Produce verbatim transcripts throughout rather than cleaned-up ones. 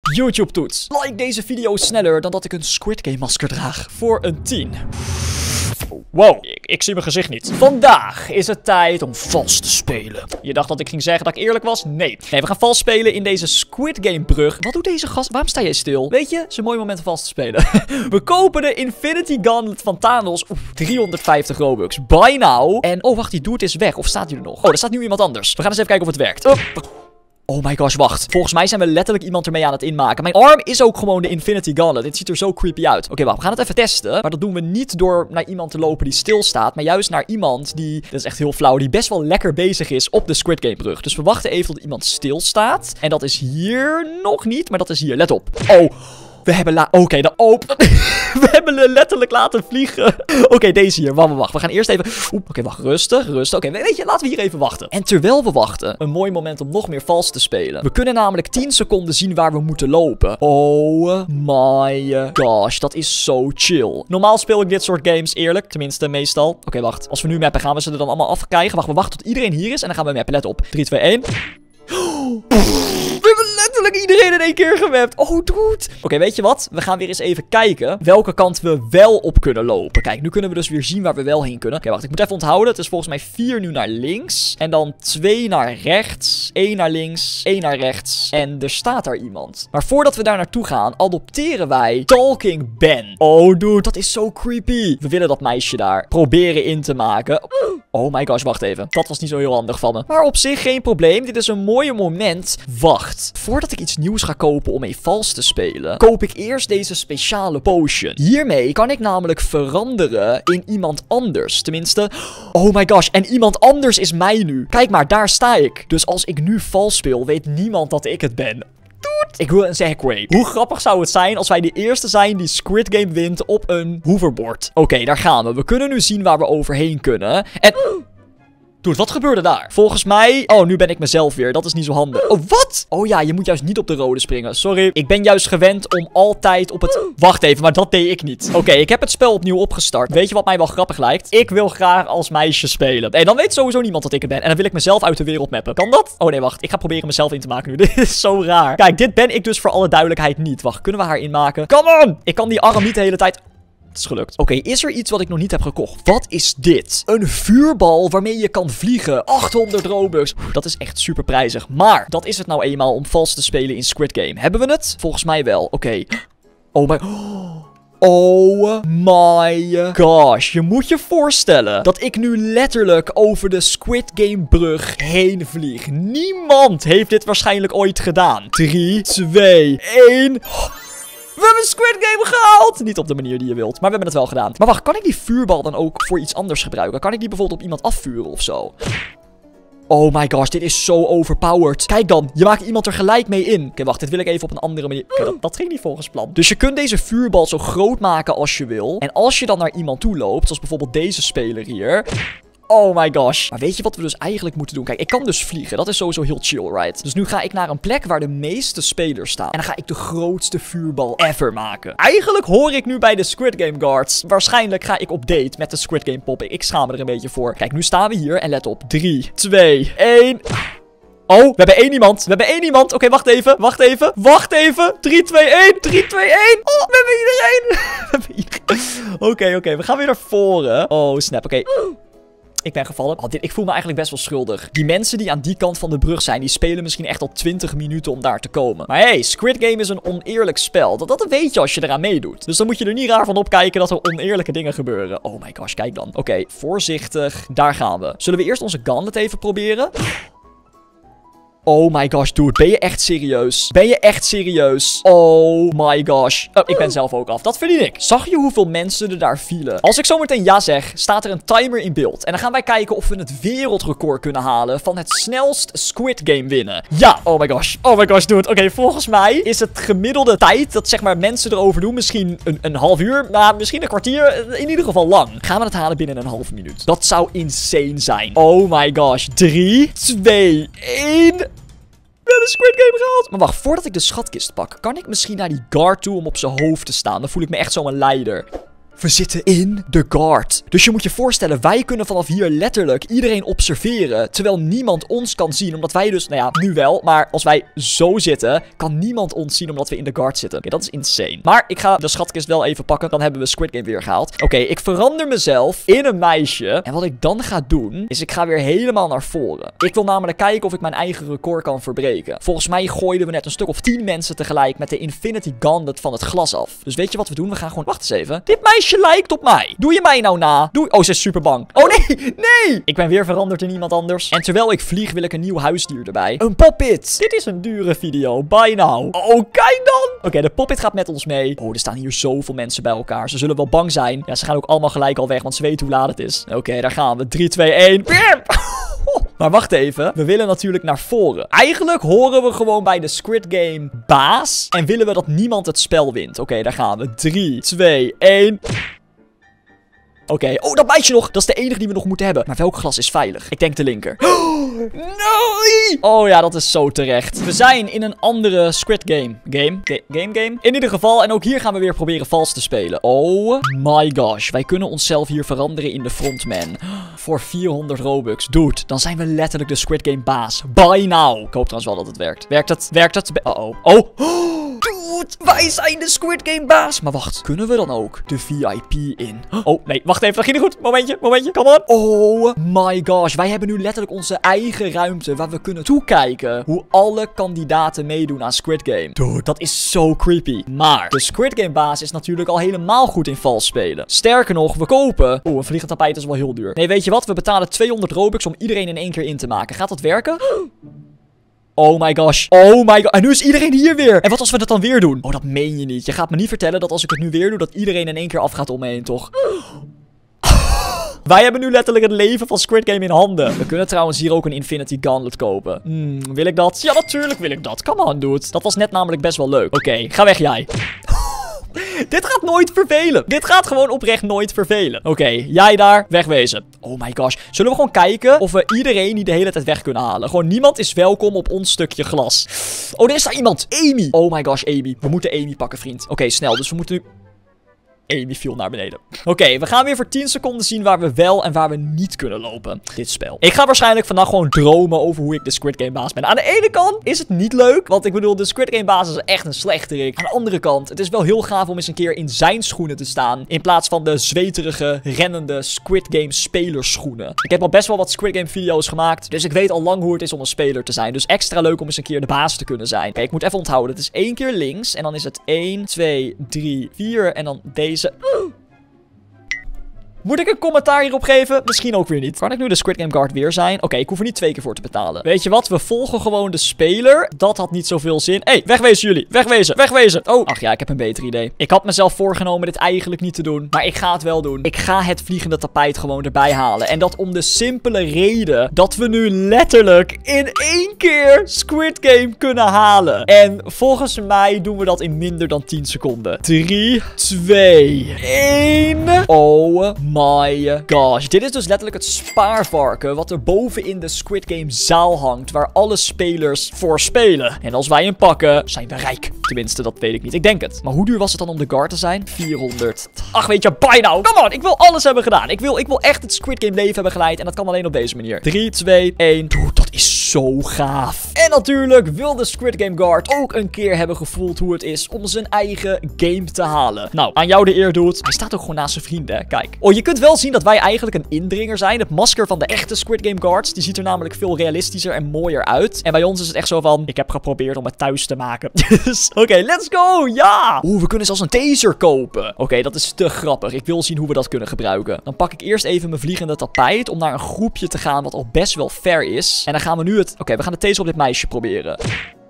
YouTube-toets. Like deze video sneller dan dat ik een Squid Game masker draag. Voor een tien. Wow, ik, ik zie mijn gezicht niet. Vandaag is het tijd om vals te spelen. Je dacht dat ik ging zeggen dat ik eerlijk was? Nee. Nee, we gaan vals spelen in deze Squid Game brug. Wat doet deze gast? Waarom sta jij stil? Weet je, het is een mooi moment om vals te spelen. We kopen de Infinity Gauntlet van Thanos. Oeh, driehonderdvijftig Robux. Buy now. En, oh wacht, die dude is weg. Of staat hij er nog? Oh, er staat nu iemand anders. We gaan eens even kijken of het werkt. Oh. Oh my gosh, wacht. Volgens mij zijn we letterlijk iemand ermee aan het inmaken. Mijn arm is ook gewoon de Infinity Gauntlet. Dit ziet er zo creepy uit. Oké, okay, wacht. We gaan het even testen. Maar dat doen we niet door naar iemand te lopen die stilstaat. Maar juist naar iemand die, dat is echt heel flauw, die best wel lekker bezig is op de Squid Game brug. Dus we wachten even tot iemand stilstaat. En dat is hier nog niet, maar dat is hier. Let op. Oh. We hebben la... Oké, okay, dan open. We hebben le letterlijk laten vliegen. Oké, okay, deze hier. Wacht, wacht. We gaan eerst even... Oké, okay, wacht. Rustig, rustig. Oké, okay, weet je, laten we hier even wachten. En terwijl we wachten, een mooi moment om nog meer vals te spelen. We kunnen namelijk tien seconden zien waar we moeten lopen. Oh my gosh, dat is zo chill. Normaal speel ik dit soort games eerlijk. Tenminste, meestal. Oké, okay, wacht. Als we nu mappen, gaan we ze er dan allemaal afkrijgen. Wacht, we wachten tot iedereen hier is en dan gaan we mappen. Let op. drie, twee, één. We hebben letterlijk iedereen in één keer gemapt. Oh, dude. Oké, okay, weet je wat? We gaan weer eens even kijken welke kant we wel op kunnen lopen. Kijk, nu kunnen we dus weer zien waar we wel heen kunnen. Oké, okay, wacht. Ik moet even onthouden. Het is volgens mij vier nu naar links. En dan twee naar rechts. één naar links. één naar rechts. En er staat daar iemand. Maar voordat we daar naartoe gaan, adopteren wij Talking Ben. Oh, dude. Dat is zo creepy. We willen dat meisje daar proberen in te maken. Oh my gosh, wacht even. Dat was niet zo heel handig van me. Maar op zich geen probleem. Dit is een mooie moment. Wacht. Voordat ik iets nieuws ga kopen om mee vals te spelen, koop ik eerst deze speciale potion. Hiermee kan ik namelijk veranderen in iemand anders. Tenminste, oh my gosh. En iemand anders is mij nu. Kijk maar, daar sta ik. Dus als ik nu vals speel, weet niemand dat ik het ben. Dude. Ik wil een segway. Hoe grappig zou het zijn als wij de eerste zijn die Squid Game wint op een hoverboard? Oké, okay, daar gaan we. We kunnen nu zien waar we overheen kunnen. En... Dude, wat gebeurde daar? Volgens mij... Oh, nu ben ik mezelf weer. Dat is niet zo handig. Oh, wat? Oh ja, je moet juist niet op de rode springen. Sorry. Ik ben juist gewend om altijd op het... Wacht even, maar dat deed ik niet. Oké, okay, ik heb het spel opnieuw opgestart. Weet je wat mij wel grappig lijkt? Ik wil graag als meisje spelen. En dan weet sowieso niemand dat ik het ben. En dan wil ik mezelf uit de wereld mappen. Kan dat? Oh nee, wacht. Ik ga proberen mezelf in te maken nu. Dit is zo raar. Kijk, dit ben ik dus voor alle duidelijkheid niet. Wacht, kunnen we haar inmaken? Come on! Ik kan die arm niet de hele tijd... Het is gelukt. Oké, okay, is er iets wat ik nog niet heb gekocht? Wat is dit? Een vuurbal waarmee je kan vliegen. achthonderd Robux. Oeh, dat is echt super prijzig. Maar dat is het nou eenmaal om vals te spelen in Squid Game. Hebben we het? Volgens mij wel. Oké. Okay. Oh my... Oh my gosh. Je moet je voorstellen dat ik nu letterlijk over de Squid Game brug heen vlieg. Niemand heeft dit waarschijnlijk ooit gedaan. drie, twee, één... We hebben Squid Game gehaald! Niet op de manier die je wilt, maar we hebben het wel gedaan. Maar wacht, kan ik die vuurbal dan ook voor iets anders gebruiken? Kan ik die bijvoorbeeld op iemand afvuren of zo? Oh my gosh, dit is zo overpowered. Kijk dan, je maakt iemand er gelijk mee in. Oké, okay, wacht, dit wil ik even op een andere manier. Okay, dat, dat ging niet volgens plan. Dus je kunt deze vuurbal zo groot maken als je wil. En als je dan naar iemand toe loopt, zoals bijvoorbeeld deze speler hier... Oh my gosh. Maar weet je wat we dus eigenlijk moeten doen? Kijk, ik kan dus vliegen. Dat is sowieso heel chill, right? Dus nu ga ik naar een plek waar de meeste spelers staan. En dan ga ik de grootste vuurbal ever maken. Eigenlijk hoor ik nu bij de Squid Game guards. Waarschijnlijk ga ik op date met de Squid Game pop. Ik schaam me er een beetje voor. Kijk, nu staan we hier. En let op. drie, twee, één... Oh, we hebben één iemand. We hebben één iemand. Oké, okay, wacht even. Wacht even. Wacht even. drie, twee, één. drie, twee, één. Oh, we hebben iedereen. We hebben iedereen. Oké, okay, oké. Okay. We gaan weer naar voren. Oh, snap. Oké. Okay. Ik ben gevallen. Oh, dit, ik voel me eigenlijk best wel schuldig. Die mensen die aan die kant van de brug zijn, die spelen misschien echt al twintig minuten om daar te komen. Maar hey, Squid Game is een oneerlijk spel. Dat, dat weet je als je eraan meedoet. Dus dan moet je er niet raar van opkijken dat er oneerlijke dingen gebeuren. Oh my gosh, kijk dan. Oké, okay, voorzichtig. Daar gaan we. Zullen we eerst onze gauntlet even proberen? Oh my gosh, dude. Ben je echt serieus? Ben je echt serieus? Oh my gosh. Oh, ik ben zelf ook af. Dat verdien ik. Zag je hoeveel mensen er daar vielen? Als ik zometeen ja zeg, staat er een timer in beeld. En dan gaan wij kijken of we het wereldrecord kunnen halen van het snelst Squid Game winnen. Ja. Oh my gosh. Oh my gosh, dude. Oké, okay, volgens mij is het gemiddelde tijd dat zeg maar mensen erover doen misschien een, een half uur. Nou, misschien een kwartier. In ieder geval lang. Gaan we het halen binnen een half minuut? Dat zou insane zijn. Oh my gosh. drie, twee, één... We hebben Squid Game gehaald. Maar wacht, voordat ik de schatkist pak, kan ik misschien naar die guard toe om op zijn hoofd te staan? Dan voel ik me echt zo'n leider. We zitten in de guard. Dus je moet je voorstellen, wij kunnen vanaf hier letterlijk iedereen observeren. Terwijl niemand ons kan zien. Omdat wij dus, nou ja, nu wel. Maar als wij zo zitten, kan niemand ons zien omdat we in de guard zitten. Okay, dat is insane. Maar ik ga de schatkist wel even pakken. Dan hebben we Squid Game weer gehaald. Oké, okay, ik verander mezelf in een meisje. En wat ik dan ga doen, is ik ga weer helemaal naar voren. Ik wil namelijk kijken of ik mijn eigen record kan verbreken. Volgens mij gooiden we net een stuk of tien mensen tegelijk met de Infinity Gauntlet van het glas af. Dus weet je wat we doen? We gaan gewoon... Wacht eens even. Dit meisje lijkt op mij. Doe je mij nou na? Doe... Oh, ze is super bang. Oh, nee. Nee. Ik ben weer veranderd in iemand anders. En terwijl ik vlieg, wil ik een nieuw huisdier erbij. Een poppet. Dit is een dure video. Bye now. Oh, kijk dan. Oké, okay, de poppet gaat met ons mee. Oh, er staan hier zoveel mensen bij elkaar. Ze zullen wel bang zijn. Ja, ze gaan ook allemaal gelijk al weg, want ze weten hoe laat het is. Oké, okay, daar gaan we. drie, twee, één. Maar wacht even. We willen natuurlijk naar voren. Eigenlijk horen we gewoon bij de Squid Game baas. En willen we dat niemand het spel wint. Oké, okay, daar gaan we. drie, twee, één. Oké, okay. Oh, dat meisje nog. Dat is de enige die we nog moeten hebben. Maar welk glas is veilig? Ik denk de linker. Oh, nee! Oh ja, dat is zo terecht. We zijn in een andere Squid Game. Game? Ga game game? In ieder geval. En ook hier gaan we weer proberen vals te spelen. Oh my gosh. Wij kunnen onszelf hier veranderen in de frontman. Voor vierhonderd Robux. Dude, dan zijn we letterlijk de Squid Game baas. Buy now. Ik hoop trouwens wel dat het werkt. Werkt het? Werkt het? Uh oh. Oh. Dude, wij zijn de Squid Game baas. Maar wacht, kunnen we dan ook de V I P in? Oh, nee, wacht even. Dat ging niet goed. Momentje, momentje, come on. Oh my gosh. Wij hebben nu letterlijk onze eigen ruimte waar we kunnen toekijken hoe alle kandidaten meedoen aan Squid Game. Dude, dat is zo creepy. Maar de Squid Game baas is natuurlijk al helemaal goed in vals spelen. Sterker nog, we kopen... Oeh, een vliegend tapijt is wel heel duur. Nee, weet je wat? We betalen tweehonderd Robux om iedereen in één keer in te maken. Gaat dat werken? Oh my gosh. Oh my god. En nu is iedereen hier weer. En wat als we dat dan weer doen? Oh, dat meen je niet. Je gaat me niet vertellen dat als ik het nu weer doe, dat iedereen in één keer afgaat om me heen, toch? Wij hebben nu letterlijk het leven van Squid Game in handen. We kunnen trouwens hier ook een Infinity Gauntlet kopen. Hmm, wil ik dat? Ja, natuurlijk wil ik dat. Come on, dude. Dat was net namelijk best wel leuk. Oké, okay, ga weg jij. Dit gaat nooit vervelen. Dit gaat gewoon oprecht nooit vervelen. Oké, okay, jij daar, wegwezen. Oh my gosh. Zullen we gewoon kijken of we iedereen die de hele tijd weg kunnen halen? Gewoon niemand is welkom op ons stukje glas. Oh, er is daar iemand. Amy. Oh my gosh, Amy. We moeten Amy pakken, vriend. Oké, okay, snel. Dus we moeten nu... Amy viel naar beneden. Oké, okay, we gaan weer voor tien seconden zien waar we wel en waar we niet kunnen lopen. Dit spel. Ik ga waarschijnlijk vandaag gewoon dromen over hoe ik de Squid Game baas ben. Aan de ene kant is het niet leuk, want ik bedoel, de Squid Game baas is echt een slechterik. Aan de andere kant, het is wel heel gaaf om eens een keer in zijn schoenen te staan. In plaats van de zweterige, rennende Squid Game spelersschoenen. Ik heb al best wel wat Squid Game video's gemaakt, dus ik weet al lang hoe het is om een speler te zijn. Dus extra leuk om eens een keer de baas te kunnen zijn. Kijk, ik moet even onthouden. Het is één keer links en dan is het één, twee, drie, vier en dan deze. Moet ik een commentaar hierop geven? Misschien ook weer niet. Kan ik nu de Squid Game Guard weer zijn? Oké, okay, ik hoef er niet twee keer voor te betalen. Weet je wat? We volgen gewoon de speler. Dat had niet zoveel zin. Hé, hey, wegwezen jullie. Wegwezen. Wegwezen. Oh, ach ja, ik heb een beter idee. Ik had mezelf voorgenomen dit eigenlijk niet te doen. Maar ik ga het wel doen. Ik ga het vliegende tapijt gewoon erbij halen. En dat om de simpele reden dat we nu letterlijk in één keer Squid Game kunnen halen. En volgens mij doen we dat in minder dan tien seconden. drie, twee, één. Oh my gosh. Dit is dus letterlijk het spaarvarken wat er bovenin de Squid Game zaal hangt. Waar alle spelers voor spelen. En als wij hem pakken, zijn we rijk. Tenminste, dat weet ik niet. Ik denk het. Maar hoe duur was het dan om de guard te zijn? vierhonderd. Ach, weet je, bye nou. Come on, ik wil alles hebben gedaan. Ik wil, ik wil echt het Squid Game leven hebben geleid. En dat kan alleen op deze manier. drie, twee, één. Dude, dat is zo gaaf. En natuurlijk wil de Squid Game Guard ook een keer hebben gevoeld hoe het is om zijn eigen game te halen. Nou, aan jou de eer, dude. Hij staat ook gewoon naast zijn vrienden. Kijk. Oh, je kunt wel zien dat wij eigenlijk een indringer zijn. Het masker van de echte Squid Game Guards. Die ziet er namelijk veel realistischer en mooier uit. En bij ons is het echt zo van, ik heb geprobeerd om het thuis te maken. Dus, oké, okay, let's go. Ja. Oeh, we kunnen zelfs een taser kopen. Oké, okay, dat is te grappig. Ik wil zien hoe we dat kunnen gebruiken. Dan pak ik eerst even mijn vliegende tapijt om naar een groepje te gaan wat al best wel ver is. En dan gaan we nu het... Oké, okay, we gaan de taser op dit meisje proberen.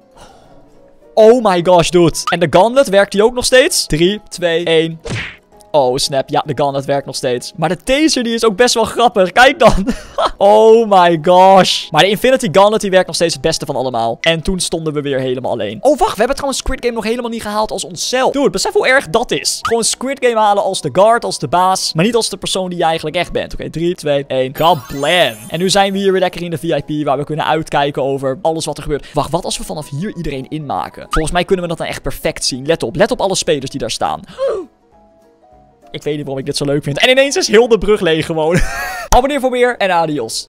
Oh my gosh, dude. En de gauntlet, werkt die ook nog steeds? drie, twee, één... Oh, snap. Ja, de gauntlet werkt nog steeds. Maar de taser, die is ook best wel grappig. Kijk dan. Oh my gosh. Maar de Infinity Gauntlet, die werkt nog steeds het beste van allemaal. En toen stonden we weer helemaal alleen. Oh, wacht. We hebben trouwens Squid Game nog helemaal niet gehaald als onszelf. Dude, besef hoe erg dat is. Gewoon Squid Game halen als de guard, als de baas. Maar niet als de persoon die je eigenlijk echt bent. Oké, okay, drie, twee, één. Kablam. En nu zijn we hier weer lekker in de V I P, waar we kunnen uitkijken over alles wat er gebeurt. Wacht, wat als we vanaf hier iedereen inmaken? Volgens mij kunnen we dat dan echt perfect zien. Let op. Let op alle spelers die daar staan. Ik weet niet waarom ik dit zo leuk vind. En ineens is heel de brug leeg gewoon. Abonneer voor meer en adios.